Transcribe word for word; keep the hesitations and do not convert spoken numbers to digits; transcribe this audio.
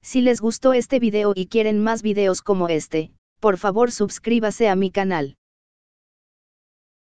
Si les gustó este video y quieren más videos como este, por favor suscríbase a mi canal.